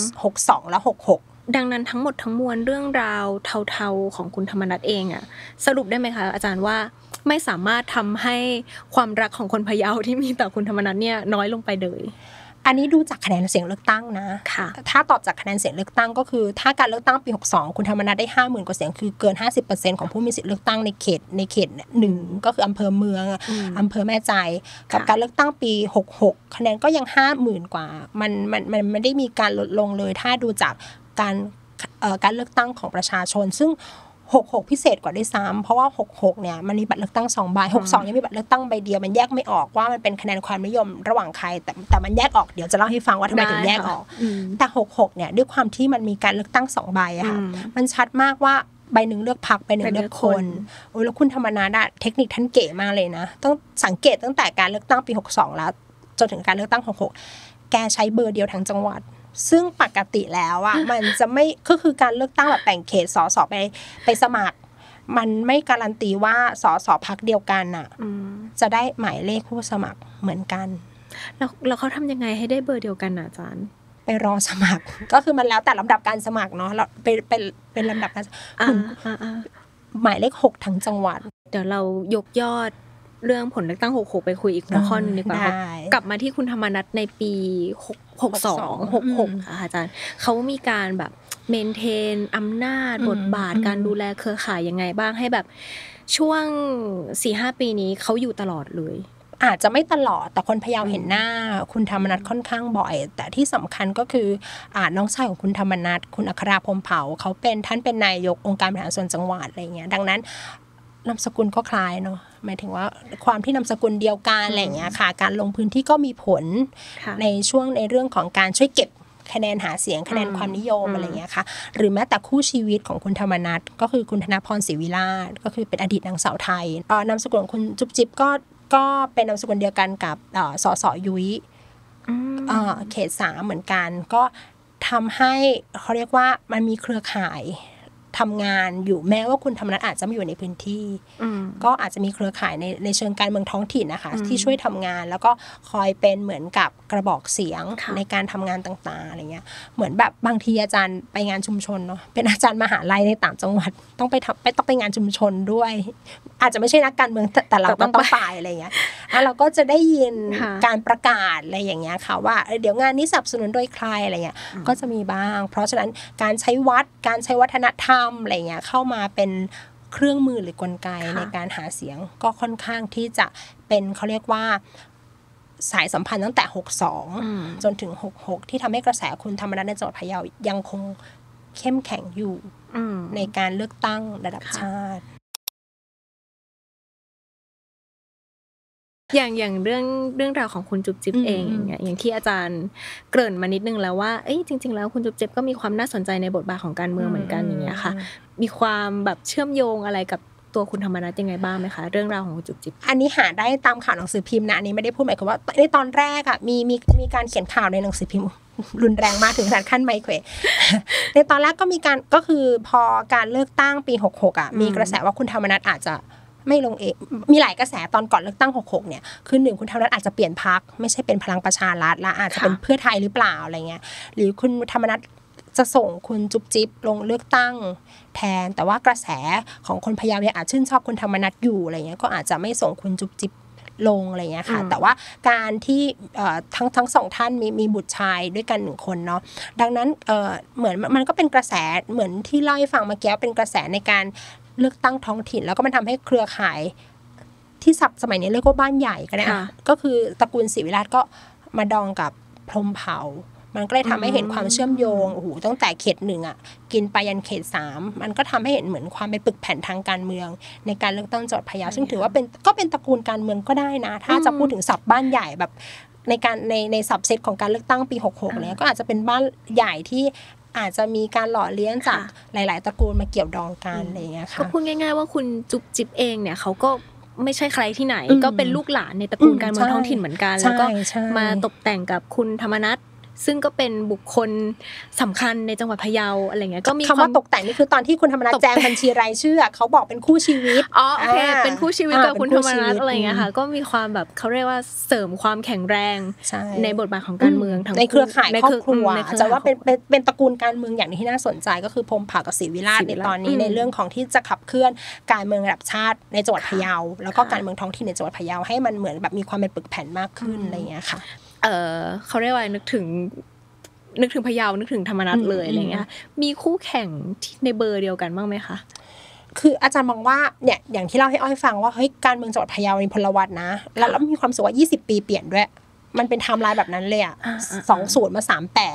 62และ66 ดังนั้นทั้งหมดทั้งมวลเรื่องราวเทาๆของคุณธรรมนัสเองอะสรุปได้ไหมคะอาจารย์ว่าไม่สามารถทำให้ความรักของคนพะเยาที่มีต่อคุณธรรมนัสเนี่ยน้อยลงไปเลยอันนี้ดูจากคะแนนเสียงเลือกตั้งนะถ้าตอบจากคะแนนเสียงเลือกตั้งก็คือถ้าการเลือกตั้งปี62คุณธรรมนัสได้ 50,000 กว่าเสียงคือเกิน 50% ของผู้มีสิทธิ์เลือกตั้งในเขต1ก็คืออำเภอเมืองอำเภอแม่ใจกับการเลือกตั้งปี66คะแนนก็ยัง 50,000 กว่ามันไม่ได้มีการลดลงเลยถ้าดูจากการเลือกตั้งของประชาชนซึ่ง66พิเศษกว่าด้วยซ้ำเพราะว่า66เนี่ยมันมีบัตรเลือกตั้ง2ใบ62ยังมีบัตรเลือกตั้งใบเดียวมันแยกไม่ออกว่ามันเป็นคะแนนความนิยมระหว่างใครแต่มันแยกออกเดี๋ยวจะเล่าให้ฟังว่าทำไมถึงแยกออกแต่66เนี่ยด้วยความที่มันมีการเลือกตั้ง2ใบอะค่ะมันชัดมากว่าใบหนึ่งเลือกพรรคใบหนึ่งเลือกคนโอ้แล้วคุณธรรมนัสเทคนิคท่านเก๋มากเลยนะต้องสังเกตตั้งแต่การเลือกตั้งปี62แล้วจนถึงการเลือกตั้ง66แกใช้เบอร์เดียวทั้งจังหวัดซึ่งปกติแล้วอ่ะ มันจะไม่ก็คือการเลือกตั้งแบบแบ่งเขตสสไปสมัครมันไม่การันตีว่าสสพรรคเดียวกันอ่ะจะได้หมายเลขผู้สมัครเหมือนกันแล้วเขาทำยังไงให้ได้เบอร์เดียวกันอาจารย์ไปรอสมัครก็คือมันแล้วแต่ลำดับการสมัครเนาะเราเป็นลำดับการหมายเลข6ทั้งจังหวัดเดี๋ยวเรายกยอดเรื่องผลเลือกตั้ง66ไปคุยอีกหัวข้อนึงดีกว่ากลับมาที่คุณธรรมนัสในปี62 66ค่ะอาจารย์เขามีการแบบเมนเทนอำนาจบทบาทการดูแลเครือข่ายยังไงบ้างให้แบบช่วง 4-5 ปีนี้เขาอยู่ตลอดเลยอาจจะไม่ตลอดแต่คนพะเยาเห็นหน้าคุณธรรมนัสค่อนข้างบ่อยแต่ที่สำคัญก็คือน้องชายของคุณธรรมนัสคุณอัคราพรหมเผ่าท่านเป็นนายกองค์การบริหารส่วนจังหวัดอะไรเงี้ยดังนั้นนามสกุลก็คล้ายเนาะหมายถึงว่าความที่นามสกุลเดียวกันอะไรอย่างเงี้ยค่ะการลงพื้นที่ก็มีผลในช่วงในเรื่องของการช่วยเก็บคะแนนหาเสียงคะแนนความนิยมอะไรอย่างเงี้ยค่ะหรือแม้แต่คู่ชีวิตของคุณธรรมนัสก็คือคุณธนพรศรีวิราชก็คือเป็นอดีตนางสาวไทยนามสกุลของคุณจุ๊บจิ๊บก็เป็นนามสกุลเดียวกันกับสสยุ้ยเขต3เหมือนกันก็ทำให้เขาเรียกว่ามันมีเครือข่ายทำงานอยู่แม้ว่าคุณธรรมนัสอาจจะไม่อยู่ในพื้นที่ก็อาจจะมีเครือข่ายในเชิงการเมืองท้องถิ่นนะคะที่ช่วยทำงานแล้วก็คอยเป็นเหมือนกับกระบอกเสียงในการทำงานต่างๆอะไรเงี้ยเหมือนแบบบางทีอาจารย์ไปงานชุมชนเนาะเป็นอาจารย์มหาลัยในต่างจังหวัดต้องไปงานชุมชนด้วยอาจจะไม่ใช่นักการเมืองแต่เราต้องไปอะไรเงี้ยแล้วเราก็จะได้ยินการประกาศอะไรอย่างเงี้ยค่ะว่าเดี๋ยวงานนี้สนับสนุนโดยใครอะไรเงี้ยก็จะมีบ้างเพราะฉะนั้นการใช้วัฒนธรรมอะไรเงี้ยเข้ามาเป็นเครื่องมือหรือกลไกในการหาเสียงก็ค่อนข้างที่จะเป็นเขาเรียกว่าสายสัมพันธ์ตั้งแต่62จนถึง66ที่ทำให้กระแสคุณธรรมนัสในจังหวัดพะเยายังคงเข้มแข็งอยู่ในการเลือกตั้งระดับชาติอย่างเรื่องราวของคุณจุ๊บจิ๊บเองอย่างที่อาจารย์เกริ่นมานิดนึงแล้วว่าจริงๆแล้วคุณจุ๊บจิ๊บก็มีความน่าสนใจในบทบาทของการเมืองเหมือนกันอย่างเงี้ยค่ะมีความแบบเชื่อมโยงอะไรกับตัวคุณธรรมนัสยังไงบ้างไหมคะเรื่องราวของคุณจุ๊บจิ๊บอันนี้หาได้ตามข่าวหนังสือพิมพ์นะอันนี้ไม่ได้พูดหมายความว่าในตอนแรกอ่ะมีการเขียนข่าวในหนังสือพิมพ์รุนแรงมากถึงขนาดขั้นไมเควในตอนแรกก็มีการก็คือพอการเลือกตั้งปี66อ่ะมีกระแสว่าคุณธรรมนัสอาจจะไม่ลงเองมีหลายกระแสตอนก่อนเลือกตั้ง66เนี่ยคือ1คุณธรรมนัสอาจจะเปลี่ยนพรรคไม่ใช่เป็นพลังประชารัฐและอาจจะเป็นเพื่อไทยหรือเปล่าอะไรเงี้ยหรือคุณธรรมนัสจะส่งคุณจุ๊บจิ๊บลงเลือกตั้งแทนแต่ว่ากระแสของคนพะเยาเนี่ยอาจชื่นชอบคุณธรรมนัสอยู่อะไรเงี้ยก็อาจจะไม่ส่งคุณจุ๊บจิ๊บลงอะไรเงี้ยค่ะแต่ว่าการที่ทั้งสองท่านมีบุตรชายด้วยกัน1คนเนาะดังนั้นเหมือนมันก็เป็นกระแสเหมือนที่เล่าให้ฟังเมื่อกี้เป็นกระแสในการเลือกตั้งท้องถิ่นแล้วก็มันทำให้เครือข่ายที่สมัยนี้เรียกว่าบ้านใหญ่ก็ได้ก็คือตระกูลศรีวิราชก็มาดองกับพรหมเผ่ามันก็เลยทำให้เห็นความเชื่อมโยงโอ้โหตั้งแต่เขต1อ่ะกินไปยันเขต3มันก็ทำให้เห็นเหมือนความเป็นปึกแผ่นทางการเมืองในการเลือกตั้งจังหวัดพะเยาซึ่งถือว่าเป็นตระกูลการเมืองก็ได้นะถ้าจะพูดถึงศัพท์บ้านใหญ่แบบในศัพท์เซตของการเลือกตั้งปี66เนี่ยก็อาจจะเป็นบ้านใหญ่ที่อาจจะมีการหล่อเลี้ยงจากหลายๆตระกูลมาเกี่ยวดองกันอะไรอย่างเงี้ยค่ะก็พูดง่ายๆว่าคุณจุ๊บจิ๊บเองเนี่ยเขาก็ไม่ใช่ใครที่ไหนก็เป็นลูกหลานในตระกูลการเมืองท้องถิ่นเหมือนกันแล้วก็มาตกแต่งกับคุณธรรมนัสซึ่งก็เป็นบุคคลสำคัญในจังหวัดพะเยาอะไรเงี้ยก็มีคำว่าตกแต่งนี่คือตอนที่คุณธรรมนัสแจ้งบัญชีรายชื่อเขาบอกเป็นคู่ชีวิตโอเคเป็นคู่ชีวิตกับคุณธรรมนัสอะไรเงี้ยค่ะก็มีความแบบเขาเรียกว่าเสริมความแข็งแรงในบทบาทของการเมืองทั้งในเครือข่ายครอบครัวจะว่าเป็นตระกูลการเมืองอย่างที่น่าสนใจก็คือพรหมเผ่ากับศรีวิราชในตอนนี้ในเรื่องของที่จะขับเคลื่อนการเมืองระดับชาติในจังหวัดพะเยาแล้วก็การเมืองท้องถิ่นในจังหวัดพะเยาให้มันเหมือนแบบมีความเป็นปึกแผ่นมากขึ้นอะไรเงี้ยค่ะเขาเรียกว่านึกถึงพะเยานึกถึงธรรมนัสเลยอะไรเงี้ยมีคู่แข่งในเบอร์เดียวกันบ้างไหมคะคืออาจารย์มองว่าเนี่ยอย่างที่เล่าให้อ้อยฟังว่าเฮ้ยการเมืองจังหวัดพะเยามีพลวัตนะแล้วมีความสุขว่า20ปีเปลี่ยนด้วยมันเป็นไทม์ไลน์แบบนั้นเลยอ่ะ20มา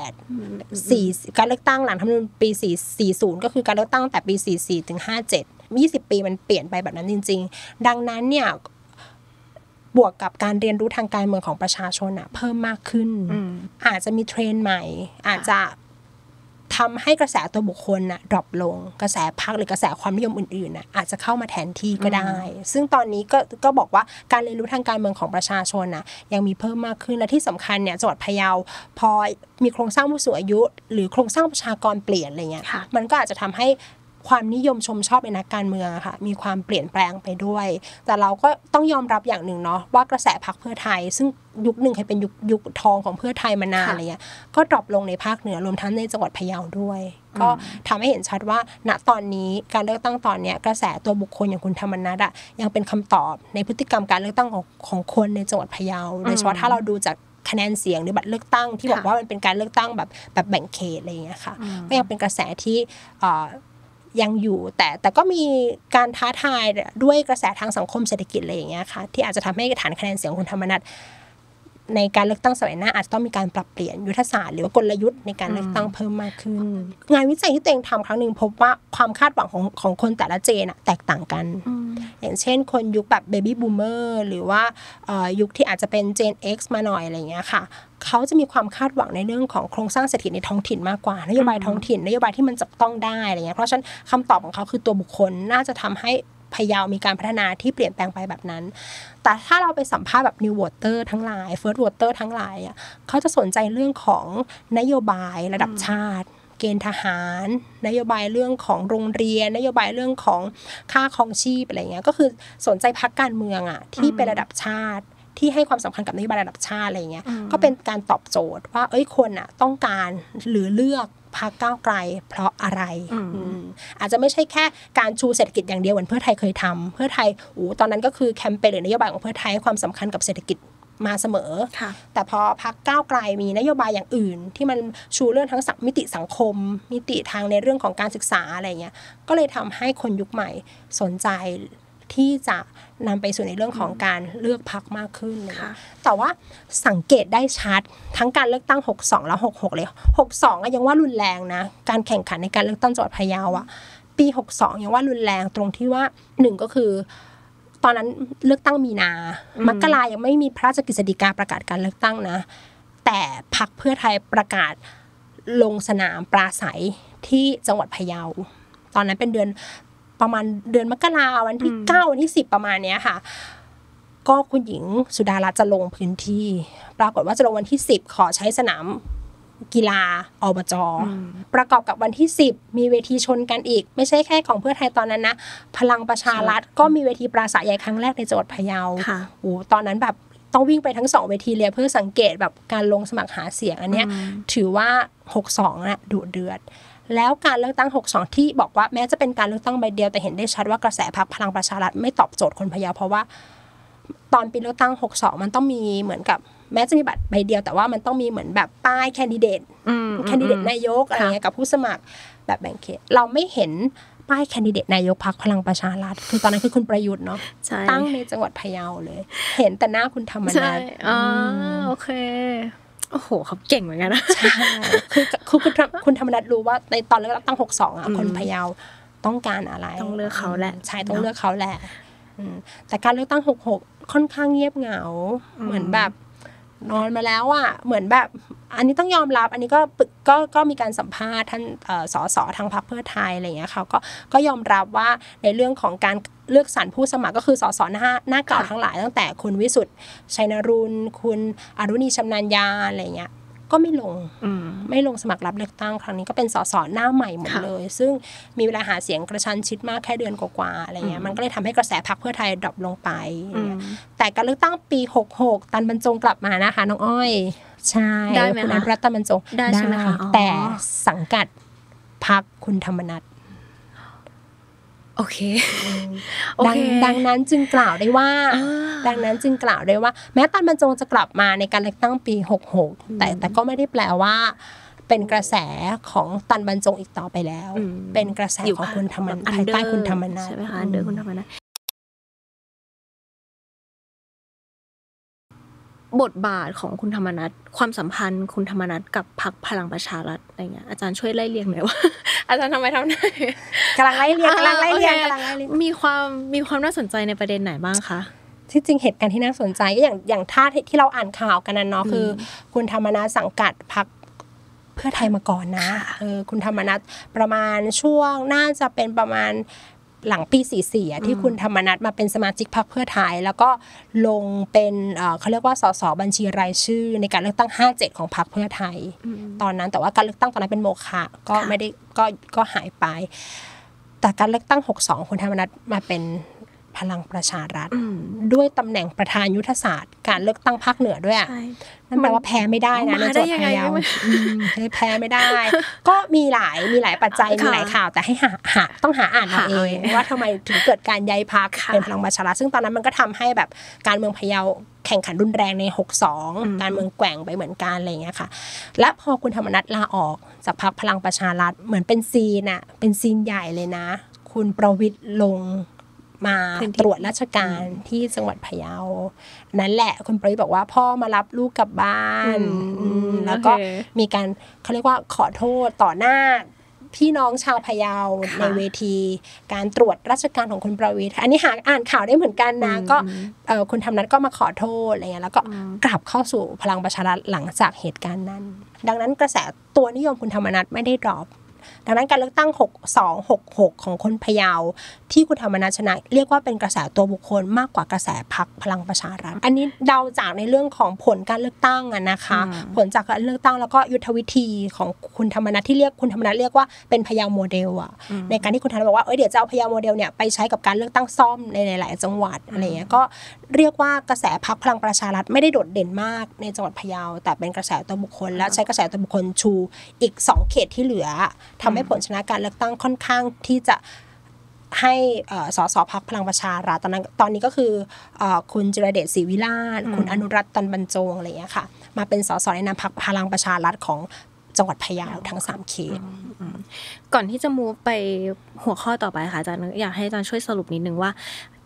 38 4การเลือกตั้งหลังรัฐธรรมนูญปี40ก็คือการเลือกตั้งแต่ปี44ถึง57 20ปีมันเปลี่ยนไปแบบนั้นจริงๆดังนั้นเนี่ยบวกกับการเรียนรู้ทางการเมืองของประชาชนเพิ่มมากขึ้นอาจจะมีเทรนด์ใหม่อาจจะทำให้กระแสตัวบุคคลดรอปลงกระแสพรรคหรือกระแสความนิยมอื่นๆอาจจะเข้ามาแทนที่ก็ได้ซึ่งตอนนี้ก็บอกว่าการเรียนรู้ทางการเมืองของประชาชนยังมีเพิ่มมากขึ้นและที่สำคัญเนี่ยจังหวัดพะเยาพอมีโครงสร้างผู้สูงอายุหรือโครงสร้างประชากรเปลี่ยนอะไรเงี้ยมันก็อาจจะทำให้ความนิยมชมชอบในนักการเมืองค่ะมีความเปลี่ยนแปลงไปด้วยแต่เราก็ต้องยอมรับอย่างหนึ่งเนาะว่ากระแสพรรคเพื่อไทยซึ่งยุคหนึ่งเคยเป็นยุคทองของเพื่อไทยมานานอะไรเงี้ยก็ดรอปลงในภาคเหนือรวมทั้งในจังหวัดพะเยาด้วยก็ทำให้เห็นชัดว่าณตอนนี้การเลือกตั้งตอนนี้กระแสตัวบุคคลอย่างคุณธรรมนัสยังเป็นคำตอบในพฤติกรรมการเลือกตั้งของคนในจังหวัดพะเยาโดยเฉพาะถ้าเราดูจากคะแนนเสียงหรือบัตรเลือกตั้งที่บอกว่ามันเป็นการเลือกตั้งแบบแบ่งเขตอะไรอย่างเงี้ยค่ะก็ยังเป็นกระแสที่ยังอยู่แต่ก็มีการท้าทายด้วยกระแสทางสังคมเศรษฐกิจอะไรอย่างเงี้ยค่ะที่อาจจะทำให้ฐานคะแนนเสียงคุณธรรมนัสในการเลือกตั้งสมัยหน้าอาจจะต้องมีการปรับเปลี่ยนยุทธศาสตร์หรือว่ากลยุทธ์ในการเลือกตั้งเพิ่มมากขึ้นงานวิจัยที่ตัวเองทำครั้งหนึ่งพบว่าความคาดหวังของคนแต่ละเจนแตกต่างกันอย่างเช่นคนยุคแบบเบบี้บูมเมอร์หรือว่ายุคที่อาจจะเป็นเจน X มาหน่อยอะไรอย่างเงี้ยค่ะเขาจะมีความคาดหวังในเรื่องของโครงสร้างเศรษฐกิจในท้องถิ่นมากกว่านโยบายท้องถิ่นนโยบายที่มันจับต้องได้อะไรเงี้ยเพราะฉะนั้นคำตอบของเขาคือตัวบุคคลน่าจะทำให้พะเยามีการพัฒนาที่เปลี่ยนแปลงไปแบบนั้นแต่ถ้าเราไปสัมภาษณ์แบบ New Voter ทั้งหลาย First Voter ทั้งหลายเขาจะสนใจเรื่องของนโยบายระดับชาติเกณฑ์ทหารนโยบายเรื่องของโรงเรียนนโยบายเรื่องของค่าครองชีพอะไรเงี้ยก็คือสนใจพรรคการเมืองที่เป็นระดับชาติที่ให้ความสำคัญกับนโยบายระดับชาติอะไรเงี้ยก็เป็นการตอบโจทย์ว่าคนต้องการหรือเลือกพรรคก้าวไกลเพราะอะไรอาจจะไม่ใช่แค่การชูเศรษฐกิจอย่างเดียวเหมือนเพื่อไทยเคยทำเพื่อไทยตอนนั้นก็คือแคมเปญหรือนโยบายของเพื่อไทยให้ความสำคัญกับเศรษฐกิจมาเสมอแต่พอพรรคก้าวไกลมีนโยบายอย่างอื่นที่มันชูเรื่องทั้งมิติสังคมมิติทางในเรื่องของการศึกษาอะไรเงี้ยก็เลยทำให้คนยุคใหม่สนใจที่จะนำไปสู่ในเรื่องของการเลือกพรรคมากขึ้นเลยแต่ว่าสังเกตได้ชัดทั้งการเลือกตั้ง62และ66เลย62ยังว่ารุนแรงนะการแข่งขันในการเลือกตั้งจังหวัดพะเยาปี62ยังว่ารุนแรงตรงที่ว่า1ก็คือตอนนั้นเลือกตั้งมีนามกรายังไม่มีพระราชกฤษฎีกาประกาศการเลือกตั้งนะแต่พรรคเพื่อไทยประกาศลงสนามปราศัยที่จังหวัดพะเยาตอนนั้นเป็นประมาณเดือนมกราวันที่9วันที่10ประมาณเนี้ยค่ะก็คุณหญิงสุดารัตน์จะลงพื้นที่ปรากฏว่าจะลงวันที่10ขอใช้สนามกีฬาอบจ.ประกอบกับวันที่10มีเวทีชนกันอีกไม่ใช่แค่ของเพื่อไทยตอนนั้นนะพลังประชารัฐก็มีเวทีปราศรัยใหญ่ครั้งแรกในจังหวัดพะเยาโอ้ตอนนั้นแบบต้องวิ่งไปทั้ง2เวทีเลยเพื่อสังเกตแบบการลงสมัครหาเสียงอันเนี้ยถือว่า62น่ะดุเดือดแล้วการเลือกตั้ง62ที่บอกว่าแม้จะเป็นการเลือกตั้งใบเดียวแต่เห็นได้ชัดว่ากระแสพรรคพลังประชารัฐไม่ตอบโจทย์คนพะเยาเพราะว่าตอนปีเลือกตั้ง62มันต้องมีเหมือนกับแม้จะมีบัตรใบเดียวแต่ว่ามันต้องมีเหมือนแบบป้ายแคนดิเดตนายกอะไรเงี้ยกับผู้สมัครแบบแบ่งเขตเราไม่เห็นป้ายแคนดิเดตนายกพรรคพลังประชารัฐคือตอนนั้นคือคุณประยุทธ์เนาะตั้งในจังหวัดพะเยาเลยเห็นแต่หน้าคุณธรรมนัสโอเคโอ้โหเขาเก่งเหมือนกันนะใช่คือคุณธรรมนัสรู้ว่าในตอนเลือกตั้ง62คนพะเยาต้องการอะไรต้องเลือกเขาแหละใช่ต้องเลือกเขาแหละแต่การเลือกตั้ง66ค่อนข้างเงียบเหงาเหมือนแบบนอนมาแล้วอ่ะเหมือนแบบอันนี้ต้องยอมรับอันนี้ก็มีการสัมภาษณ์ท่านสสทางพรรคเพื่อไทยอะไรอย่างเงี้ยเขาก็ยอมรับว่าในเรื่องของการเลือกสรรผู้สมัครก็คือสสหน้าเก่าทั้งหลายตั้งแต่คุณวิสุทธิ์ชัยนรุณคุณอรุณีชำนาญญาอะไรเงี้ยก็ไม่ลงสมัครรับเลือกตั้งครั้งนี้ก็เป็นสสหน้าใหม่หมดเลยซึ่งมีเวลาหาเสียงกระชั้นชิดมากแค่เดือนกว่าๆอะไรเงี้ยมันก็เลยทำให้กระแสพรรคเพื่อไทยดรอปลงไปแต่การเลือกตั้งปี66ตันบรรจงกลับมานะคะน้องอ้อยใช่คุณอนุรัตน์ตันบรรจงได้ใช่ไหมคะแต่สังกัดพรรคคุณธรรมนัสโอเคดังนั้นจึงกล่าวได้ว่าแม้ตันบรรจงจะกลับมาในการเลือกตั้งปี66แต่ก็ไม่ได้แปลว่าเป็นกระแสของตันบรรจงอีกต่อไปแล้วเป็นกระแสของคุณธรรมนัสภายใต้คุณธรรมนัสใช่ไหมคะเดินคุณธรรมนัสบทบาทของคุณธรรมนัสความสัมพันธ์คุณธรรมนัสกับพรรคพลังประชารัฐอะไรเงี้ยอาจารย์ช่วยไล่เรียงหน่อยว่าอาจารย์ทำไมทำได้กำลังไล่เรียงมีความน่าสนใจในประเด็นไหนบ้างคะที่จริงเหตุการณ์ที่น่าสนใจก็อย่างท่าที่เราอ่านข่าวกันนะเนาะคือคุณธรรมนัสสังกัดพรรคเพื่อไทยมาก่อนนะคุณธรรมนัสประมาณช่วงน่าจะเป็นประมาณหลังปี44ที่คุณธรรมนัสมาเป็นสมาชิกพรรคเพื่อไทยแล้วก็ลงเป็นเขาเรียกว่าสสบัญชีรายชื่อในการเลือกตั้ง57ของพรรคเพื่อไทยตอนนั้นแต่ว่าการเลือกตั้งตอนนั้นเป็นโมฆะก็ไม่ได้ก็หายไปแต่การเลือกตั้ง62คุณธรรมนัสมาเป็นพลังประชารัฐด้วยตำแหน่งประธานยุทธศาสตร์การเลือกตั้งภาคเหนือด้วยนั่นแปลว่าแพ้ไม่ได้นะในจังหวัดพะเยาแพ้ไม่ได้ก็มีหลายปัจจัยมีหลายข่าวแต่ให้ต้องหาอ่านเอาเองว่าทำไมถึงเกิดการย้ายพรรคเป็นพลังประชารัฐซึ่งตอนนั้นมันก็ทำให้แบบการเมืองพะเยาแข่งขันรุนแรงใน62การเมืองแกว่งไปเหมือนกันอะไรอย่างเงี้ยค่ะและพอคุณธรรมนัสลาออกจากพรรคพลังประชารัฐเหมือนเป็นซีนใหญ่เลยนะคุณประวิตรลงมาตรวจราชการที่จังหวัดพะเยานั่นแหละคุณประวิตรบอกว่าพ่อมารับลูกกลับบ้านแล้วก็มีการเขาเรียกว่าขอโทษต่อหน้าพี่น้องชาวพะเยาในเวทีการตรวจราชการของคุณประวิตรอันนี้หาอ่านข่าวได้เหมือนกันนะก็คุณธรรมนัสก็มาขอโทษอะไรเงี้ยแล้วก็กลับเข้าสู่พลังประชารัฐหลังจากเหตุการณ์นั้นดังนั้นกระแสตัวนิยมคุณธรรมนัสไม่ได้ดรอปดังนั้นการเลือกตั้ง6266ของคนพะเยาที่คุณธรรมนัสชนะเรียกว่าเป็นกระแสตัวบุคคลมากกว่ากระแสพรรคพลังประชารัฐอันนี้เดาจากในเรื่องของผลการเลือกตั้งนะคะผลจากการเลือกตั้งแล้วก็ยุทธวิธีของคุณธรรมนัสที่คุณธรรมนัสเรียกว่าเป็นพะเยาโมเดลในการที่คุณธรรมนัสบอกว่าเดี๋ยวจะเอาพะเยาโมเดลเนี่ยไปใช้กับการเลือกตั้งซ่อมในหลายๆจังหวัดอะไรเงี้ยก็เรียกว่ากระแสพรรคพลังประชารัฐไม่ได้โดดเด่นมากในจังหวัดพะเยาแต่เป็นกระแสตัวบุคคลและใช้กระแสตัวบุคคลชูอีก2เขตที่เหลือทำให้ผลชนะการเลือกตั้งค่อนข้างที่จะให้สสพรรคพลังประชารัฐตอนนี้ก็คือคุณจิรเดชศรีวิราชคุณอนุรัตน์ตันบรรจงอะไรอย่างเงี้ยค่ะมาเป็นสสในนามพรรคพลังประชารัฐของจังหวัดพะเยาทั้ง3เขตก่อนที่จะมูฟไปหัวข้อต่อไปค่ะอาจารย์อยากให้อาจารย์ช่วยสรุปนิดนึงว่า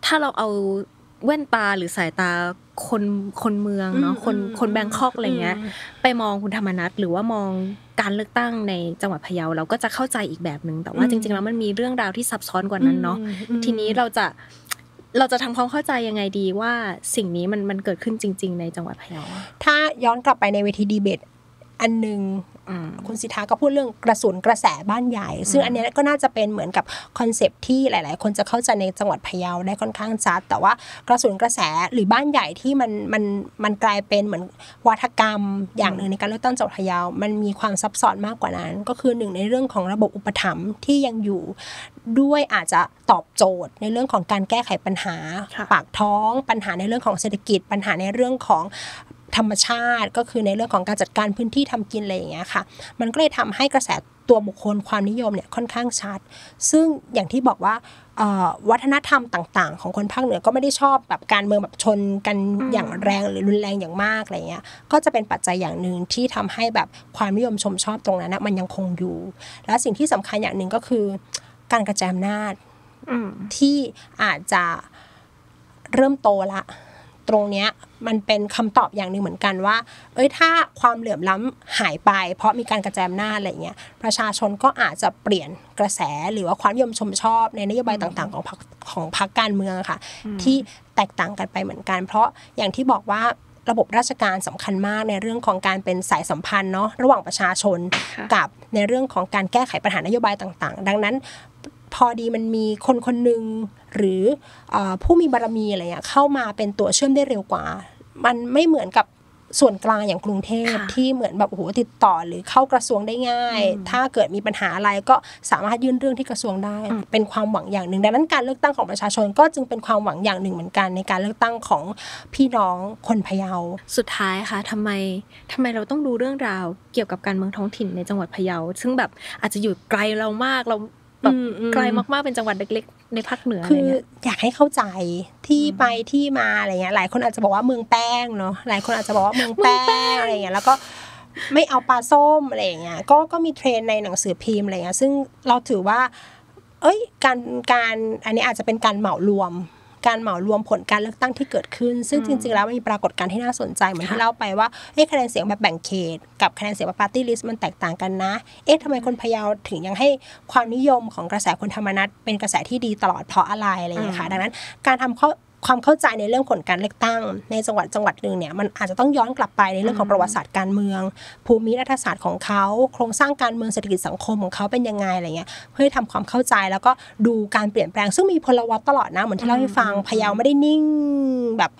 ถ้าเราเอาแว่นตาหรือสายตาคนเมืองเนาะคนแบงคอกอะไรเงี้ยไปมองคุณธรรมนัสหรือว่ามองการเลือกตั้งในจังหวัดพะเยาเราก็จะเข้าใจอีกแบบนึงแต่ว่าจริงๆแล้วมันมีเรื่องราวที่ซับซ้อนกว่านั้นเนาะทีนี้เราจะทำความเข้าใจยังไงดีว่าสิ่งนี้มันเกิดขึ้นจริงๆในจังหวัดพะเยาถ้าย้อนกลับไปในเวทีดีเบตอันนึงคุณสิทธาก็พูดเรื่องกระสุนกระแสบ้านใหญ่ซึ่งอันนี้ก็น่าจะเป็นเหมือนกับคอนเซปต์ที่หลายๆคนจะเข้าใจในจังหวัดพะเยาได้ค่อนข้างชัดแต่ว่ากระสุนกระแสหรือบ้านใหญ่ที่มันกลายเป็นเหมือนวาทกรรมอย่างนึงในการเลือกตั้งจังหวัดพะเยามันมีความซับซ้อนมากกว่านั้นก็คือหนึ่งในเรื่องของระบบอุปถัมภ์ที่ยังอยู่ด้วยอาจจะตอบโจทย์ในเรื่องของการแก้ไขปัญหาปากท้องปัญหาในเรื่องของเศรษฐกิจปัญหาในเรื่องของธรรมชาติก็คือในเรื่องของการจัดการพื้นที่ทำกินอะไรอย่างเงี้ยค่ะมันก็เลยทำให้กระแสตัวบุคคลความนิยมเนี่ยค่อนข้างชัดซึ่งอย่างที่บอกว่าวัฒนธรรมต่างๆของคนภาคเหนือก็ไม่ได้ชอบแบบการเมืองแบบชนกันอย่างแรงหรือรุนแรงอย่างมากอะไรเงี้ยก็จะเป็นปัจจัยอย่างนึงที่ทำให้แบบความนิยมชมชอบตรงนั้นนะมันยังคงอยู่และสิ่งที่สำคัญอย่างนึงก็คือการกระจายอำนาจที่อาจจะเริ่มโตละตรงเนี้ยมันเป็นคำตอบอย่างนึงเหมือนกันว่าถ้าความเหลื่อมล้ำหายไปเพราะมีการกระจายอำนาจอะไรเงี้ยประชาชนก็อาจจะเปลี่ยนกระแสหรือว่าความนิยมชมชอบในนโยบายต่างๆของพรรคการเมืองค่ะที่แตกต่างกันไปเหมือนกันเพราะอย่างที่บอกว่าระบบราชการสำคัญมากในเรื่องของการเป็นสายสัมพันธ์เนาะระหว่างประชาชนกับในเรื่องของการแก้ไขปัญหานโยบายต่างๆดังนั้นพอดีมันมีคนๆนึงหรือผู้มีบารมีอะไรเข้ามาเป็นตัวเชื่อมได้เร็วกว่ามันไม่เหมือนกับส่วนกลางอย่างกรุงเทพที่เหมือนแบบโอ้โหติดต่อหรือเข้ากระทรวงได้ง่ายถ้าเกิดมีปัญหาอะไรก็สามารถยื่นเรื่องที่กระทรวงได้เป็นความหวังอย่างหนึ่งดังนั้นการเลือกตั้งของประชาชนก็จึงเป็นความหวังอย่างหนึ่งเหมือนกันในการเลือกตั้งของพี่น้องคนพะเยาสุดท้ายค่ะทำไมเราต้องดูเรื่องราวเกี่ยวกับการเมืองท้องถิ่นในจังหวัดพะเยาซึ่งแบบอาจจะอยู่ไกลเรามากเราแบบไกลมากๆเป็นจังหวัดเล็กๆในภาคเหนือคืออยากให้เข้าใจที่ไปที่มาอะไรเงี้ยหลายคนอาจจะบอกว่าเมืองแป้งเนาะหลายคนอาจจะบอกว่าเมืองแป้งอะไรเงี้ยแล้วก็ไม่เอาปลาส้มอะไรเงี้ยก็มีเทรนในหนังสือพิมพ์อะไรเงี้ยซึ่งเราถือว่าการอันนี้อาจจะเป็นการเหมารวมผลการเลือกตั้งที่เกิดขึ้นซึ่งจริงๆแล้วมันมีปรากฏการณ์ที่น่าสนใจเหมือนที่เล่าไปว่าคะแนนเสียงแบบแบ่งเขตกับคะแนนเสียงแบบปาร์ตี้ลิสต์มันแตกต่างกันนะทำไมคนพะเยาถึงยังให้ความนิยมของกระแสคนธรรมนัสเป็นกระแสที่ดีตลอดเพราะอะไรอย่างเงี้ยค่ะดังนั้นการทำความเข้าใจในเรื่องผลการเลือกตั้งในจังหวัดนึงเนี่ยมันอาจจะต้องย้อนกลับไปในเรื่องของประวัติศาสตร์การเมืองภูมิรัฐศาสตร์ของเขาโครงสร้างการเมืองเศรษฐกิจสังคมของเขาเป็นยังไงอะไรเงี้ยเพื่อทำความเข้าใจแล้วก็ดูการเปลี่ยนแปลงซึ่งมีพลวัตตลอดนะเหมือนที่เล่าให้ฟังพะเยาไม่ได้นิ่งแบบ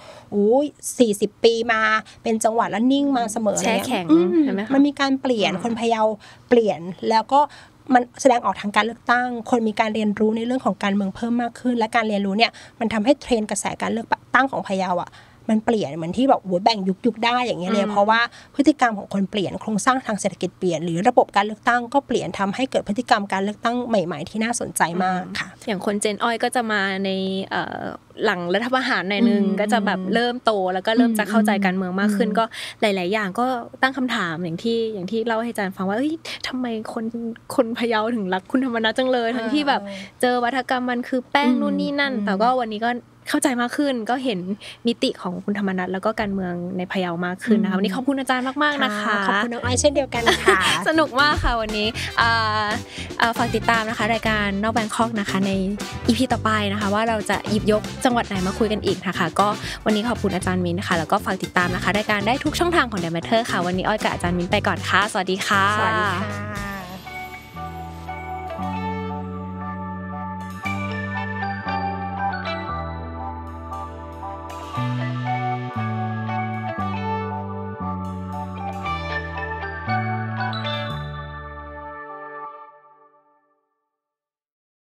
40 ปีมาเป็นจังหวัดแล้วนิ่งมาเสมออะไรเงี้ยมันมีการเปลี่ยนคนพะเยาเปลี่ยนแล้วก็มันแสดงออกทางการเลือกตั้งคนมีการเรียนรู้ในเรื่องของการเมืองเพิ่มมากขึ้นและการเรียนรู้เนี่ยมันทำให้เทรนด์กระแสการเลือกตั้งของพะเยามันเปลี่ยนเหมือนที่แบบแบ่งยุคได้อย่างเงี้ยเลยเพราะว่าพฤติกรรมของคนเปลี่ยนโครงสร้างทางเศรษฐกิจเปลี่ยนหรือระบบการเลือกตั้งก็เปลี่ยนทำให้เกิดพฤติกรรมการเลือกตั้งใหม่ๆที่น่าสนใจมากค่ะอย่างคนเจนอ้อยก็จะมาในหลังรัฐประหารหน่อยนึงก็จะแบบเริ่มโตแล้วก็เริ่มจะเข้าใจการเมืองมากขึ้นก็หลายๆอย่างก็ตั้งคำถามอย่างที่เล่าให้อาจารย์ฟังว่าทำไมคนพะเยาถึงรักคุณธรรมนัสจังเลยทั้งที่แบบเจอวัฒกรรมมันคือแป้งนู่นนี่นั่นแต่ก็วันนี้ก็เข้าใจมากขึ้นก็เห็นมิติของคุณธรรมนัสแล้วก็การเมืองในพะเยามากขึ้นนะคะวันนี้ขอบคุณอาจารย์มากๆนะคะขอบคุณน้องอ้อยเช่นเดียวกันค่ะสนุกมากค่ะวันนี้ฝากติดตามนะคะรายการนอกแบงคอกนะคะใน EP ต่อไปนะคะว่าเราจะหยิบยกจังหวัดไหนมาคุยกันอีกนะคะก็วันนี้ขอบคุณอาจารย์มิ้นนะคะแล้วก็ฝากติดตามนะคะรายการได้ทุกช่องทางของ The Matter ค่ะวันนี้อ้อยกับอาจารย์มิ้นไปก่อนค่ะสวัสดีค่ะสวัสดีค่ะ